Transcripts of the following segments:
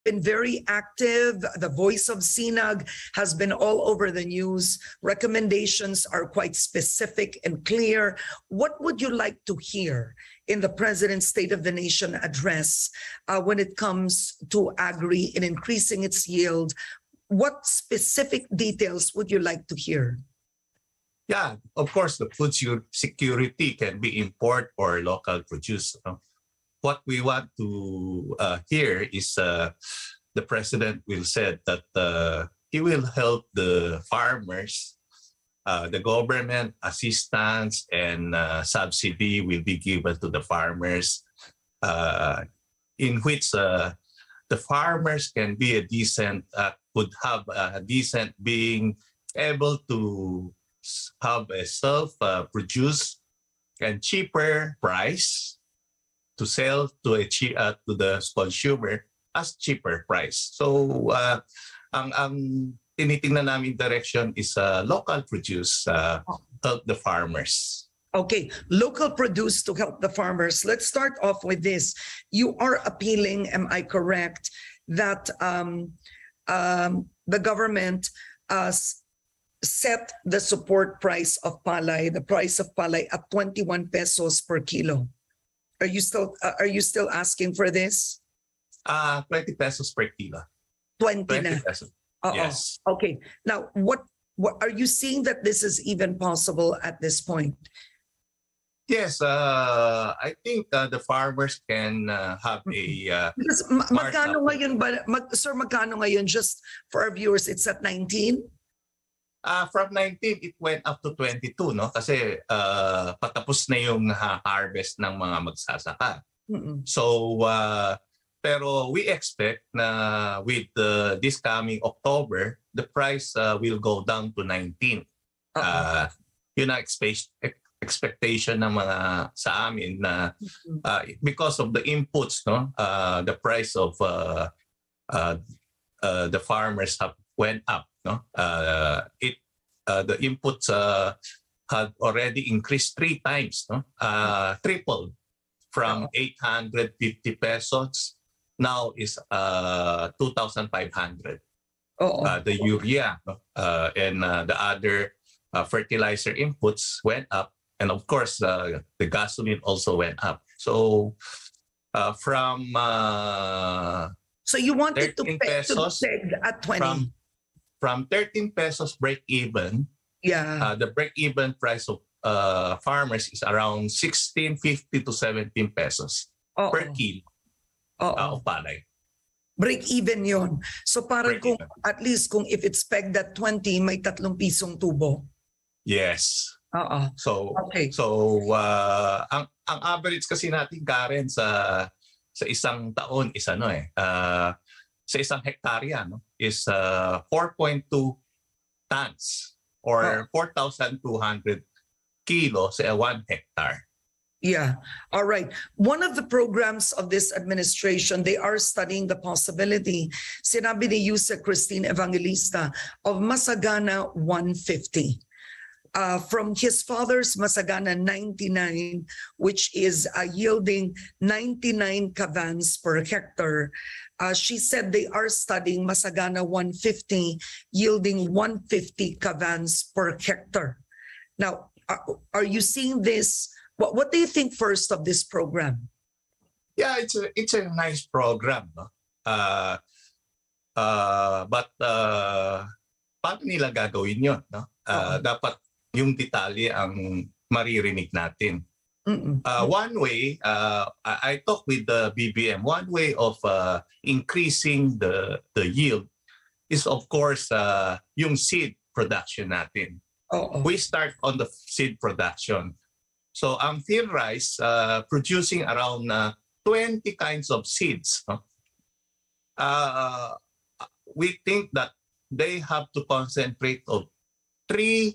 been very active. The voice of SINAG has been all over the news. Recommendations are quite specific and clear. What would you like to hear in the President's State of the Nation address when it comes to agri and increasing its yield? What specific details would you like to hear? Yeah, of course, the food security can be import or local produce. What we want to hear is the president will said that he will help the farmers. The government assistance and subsidy will be given to the farmers, in which the farmers can be a decent, could have a decent being able to have a self-produced and cheaper price to sell to to the consumer as cheaper price. So ang tinitingnan namin direction is local produce help the farmers. Okay, local produce to help the farmers. Let's start off with this. You are appealing, am I correct, that the government set the support price of palay, the price of palay at 21 pesos per kilo. Are you still asking for this? 20 pesos per kilo. 20 na. Pesos. Yes. Okay. Now, what are you seeing that this is even possible at this point? Yes, I think the farmers can have a because magkano ngayon ba, sir, magkano ngayon, just for our viewers, it's at 19? From 19, it went up to 22, no? Kasi patapos na yung harvest ng mga magsasaka. So, pero we expect na with this coming October, the price will go down to 19. Yun ang expectation ng mga sa amin na because of the inputs, no? The price of the farmers have went up. No, the inputs had already increased 3 times, no, tripled from 850 pesos. Now is 2,500. The urea and the other fertilizer inputs went up, and of course the gasoline also went up. So from so you wanted to peg at 20. From 13 pesos break-even, the break-even price of farmers is around 16.50 to 17 pesos per kilo of palay. Break-even yun. So parang kung, at least kung if it's pegged at 20, may 3 pisong tubo. Yes. So, okay. So ang average kasi natin, Karen, sa isang taon is ano sa isang hektarya, no, is 4.2 tons or 4,200 kilos sa 1 hectare. Yeah. All right. One of the programs of this administration, they are studying the possibility, sinabi ni Yusek Christine Evangelista, of Masagana 150. From his father's Masagana 99, which is yielding 99 kavans per hectare. She said they are studying Masagana 150, yielding 150 kavans per hectare. Now, are you seeing this? What do you think first of this program? Yeah, it's a nice program, no? But paano nila gagawin yun, no? Dapat yung detalye ang maririnig natin. One way, I talked with the BBM, one way of increasing the yield is of course yung seed production natin. We start on the seed production. So ang field rice producing around 20 kinds of seeds. We think that they have to concentrate on 3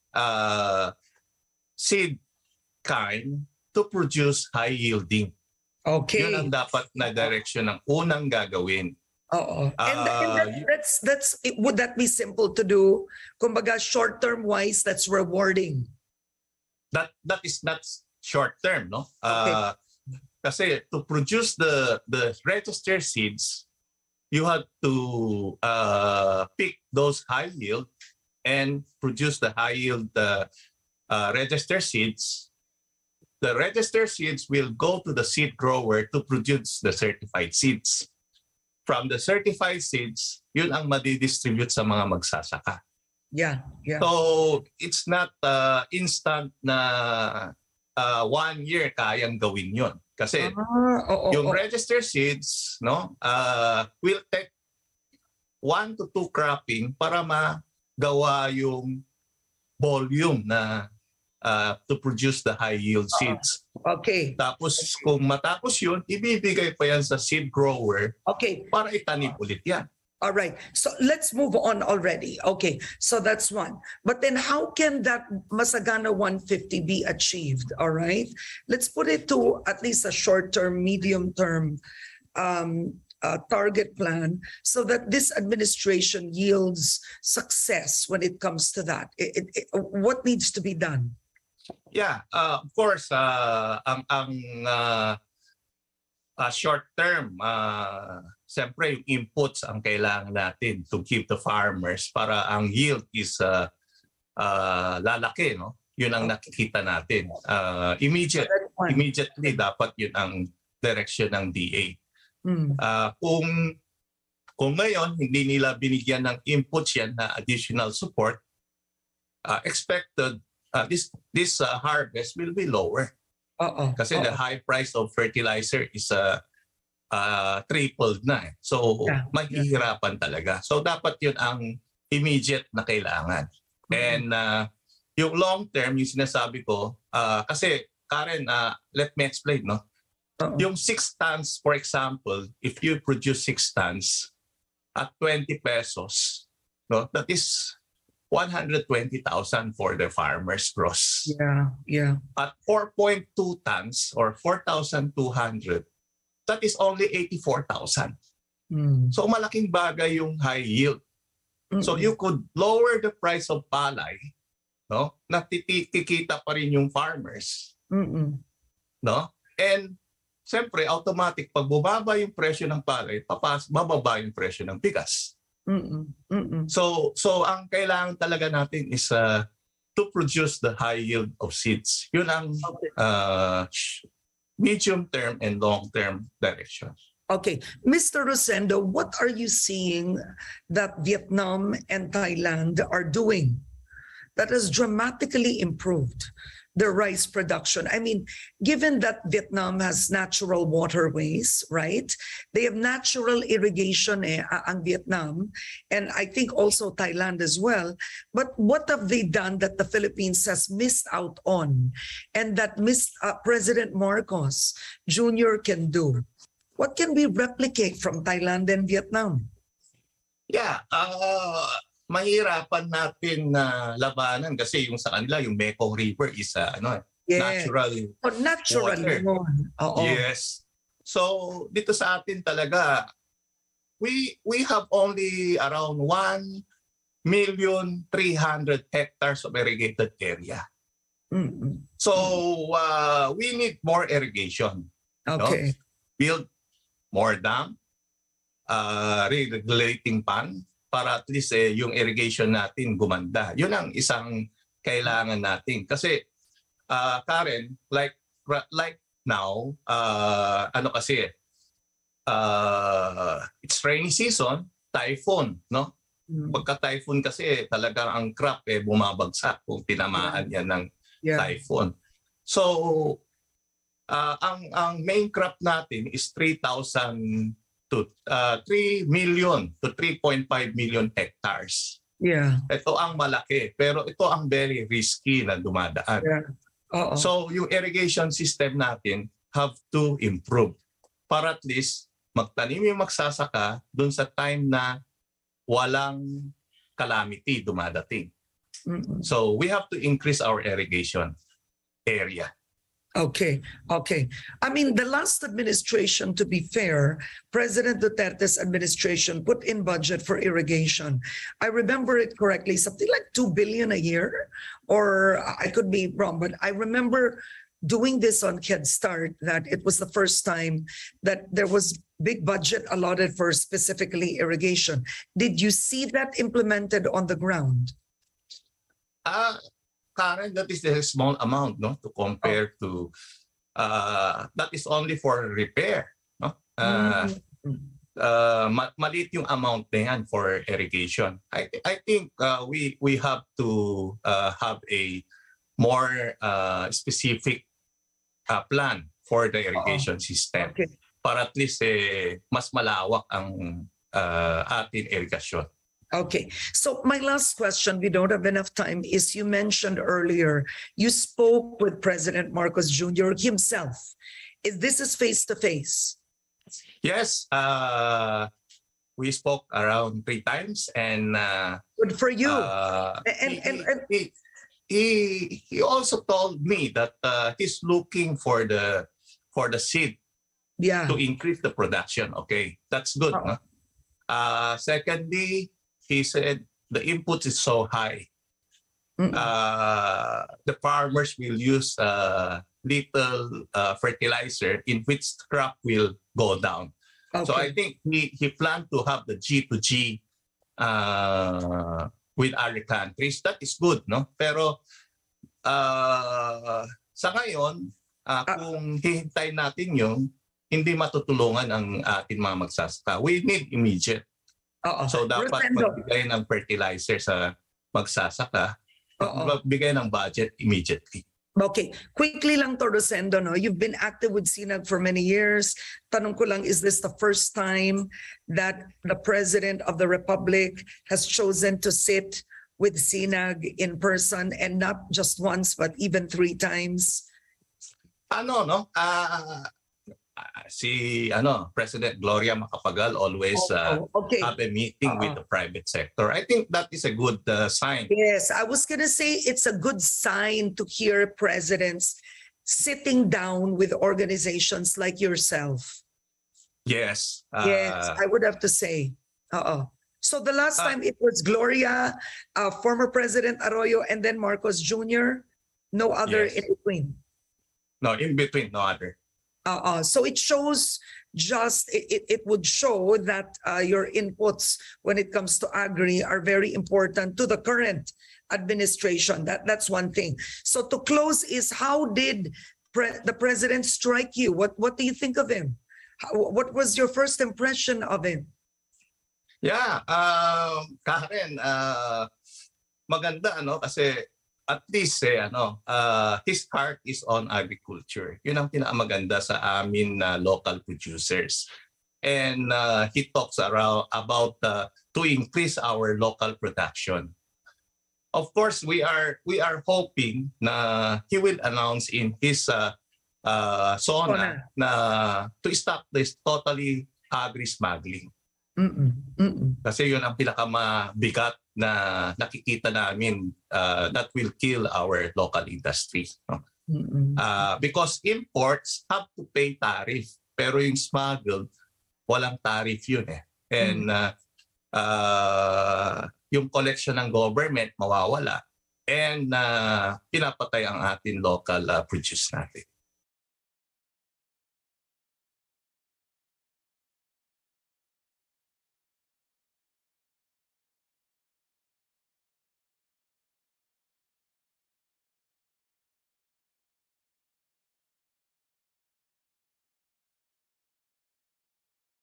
seed kind to produce high yielding. Okay. Yun ang dapat na direction ng unang gagawin. And that's would that be simple to do? Kumbaga short term wise, that's rewarding. That is not short term, no? Okay. Kasi to produce the registered seeds, you have to pick those high yield and produce the high yield register seeds. The register seeds will go to the seed grower to produce the certified seeds. From the certified seeds, yun ang madidistribute sa mga magsasaka. Yeah, yeah. So it's not instant na 1 year kayang gawin yun. Kasi yung register seeds will take 1 to 2 cropping para magawa yung volume na to produce the high yield seeds. Okay. Tapos kung matapos yun, ibibigay pa yan sa seed grower para itanim ulit yan. All right. So let's move on already. Okay. So that's one. But then how can that Masagana 150 be achieved? All right. Let's put it to at least a short-term, medium-term target plan so that this administration yields success when it comes to that. What needs to be done? Yeah, of course, ang short term, siyempre yung inputs ang kailangan natin to keep the farmers para ang yield is lalaki, no? Yun ang nakikita natin. Immediately dapat yun ang direction ng DA. Kung ngayon hindi nila binigyan ng inputs yan na additional support, expected this harvest will be lower. Kasi the high price of fertilizer is tripled na. So mahihirapan talaga. So dapat yun ang immediate na kailangan. And yung long term, yung sinasabi ko, kasi Karen, let me explain, no? Yung 6 tons, for example, if you produce 6 tons at 20 pesos, no, that is 120,000 for the farmers gross. Yeah. At 4.2 tons or 4,200, that is only 84,000. So malaking bagay yung high yield. So you could lower the price of palay, no? Nakikita pa rin yung farmers. No? And siyempre automatic pag bumaba yung presyo ng palay, bababa yung presyo ng bigas. So ang kailangan talaga natin is to produce the high yield of seeds. Yun ang medium term and long term direction. Okay, Mr. Rosendo, what are you seeing that Vietnam and Thailand are doing that has dramatically improved the rice production? I mean, given that Vietnam has natural waterways, right? They have natural irrigation ang Vietnam, and I think also Thailand as well. But what have they done that the Philippines has missed out on and that President Marcos Jr. can do? What can we replicate from Thailand and Vietnam? Yeah, mahirapan natin na labanan kasi yung sa kanila yung Mekong River is natural water. Yes. So dito sa atin talaga we have only around 1,300,000 hectares of irrigated area. So we need more irrigation. Okay. No? Build more dam, regulating pond, para at least yung irrigation natin gumanda. Yun ang isang kailangan natin. Kasi, Karen, like now, it's rainy season, typhoon, no? Pagka-typhoon kasi talagang ang crop bumabagsak kung tinamaan yan ng typhoon. So, ang main crop natin is 3,000 to 3 million to 3.5 million hectares. Yeah. Ito ang malaki, pero ito ang very risky na dumadaan. So yung irrigation system natin have to improve para at least magtanim yung magsasaka dun sa time na walang calamity dumadating. So we have to increase our irrigation area. Okay. I mean, the last administration, to be fair, President Duterte's administration put in budget for irrigation. I remember it correctly, something like 2 billion a year, or I could be wrong, but I remember doing this on Headstart, that it was the first time that there was big budget allotted for specifically irrigation. Did you see that implemented on the ground? Karen, that is a small amount, no, to compare to that is only for repair, no? Maliit yung amount na yan for irrigation. I think we have to have a more specific plan for the irrigation system. Okay. Para at least mas malawak ang ating irrigation. Okay. So my last question, we don't have enough time, is you mentioned earlier, you spoke with President Marcos Jr. himself. This is face-to-face? Yes. We spoke around 3 times and good for you. He also told me that he's looking for the seed to increase the production. Okay, that's good. No? Secondly, he said the input is so high. The farmers will use little fertilizer in which crop will go down. Okay. So I think he planned to have the G2G with other countries. That is good, no? Pero sa ngayon, kung hihintayin natin yun, hindi matutulungan ang ating mga magsasaka. We need immediate. So dapat magbigay ng fertilizer sa magsasaka, magbigay ng budget immediately. Okay. Quickly lang to, Rosendo, no? You've been active with SINAG for many years. Tanong ko lang, is this the first time that the President of the Republic has chosen to sit with SINAG in person, and not just once, but even 3 times? Si President Gloria Macapagal always have a meeting with the private sector. I think that is a good sign. Yes, I was going to say it's a good sign to hear presidents sitting down with organizations like yourself. Yes. Yes, I would have to say. So the last time it was Gloria, former President Arroyo, and then Marcos Jr. No other in between. No, in between, no other. So it shows it would show that your inputs when it comes to agri are very important to the current administration. That's one thing. So to close is, how did the president strike you? What do you think of him? What was your first impression of him? Yeah, Karen, maganda kasi at least his heart is on agriculture. Yun ang pinakamaganda sa amin na local producers. And he talks about to increase our local production. Of course, we are hoping na he will announce in his SONA na to stop this totally agri smuggling. Kasi yun ang pinakamabigat na nakikita namin that will kill our local industry. Because imports have to pay tariff, pero yung smuggled, walang tariff yun eh. And yung collection ng government mawawala, and pinapatay ang ating local produce natin.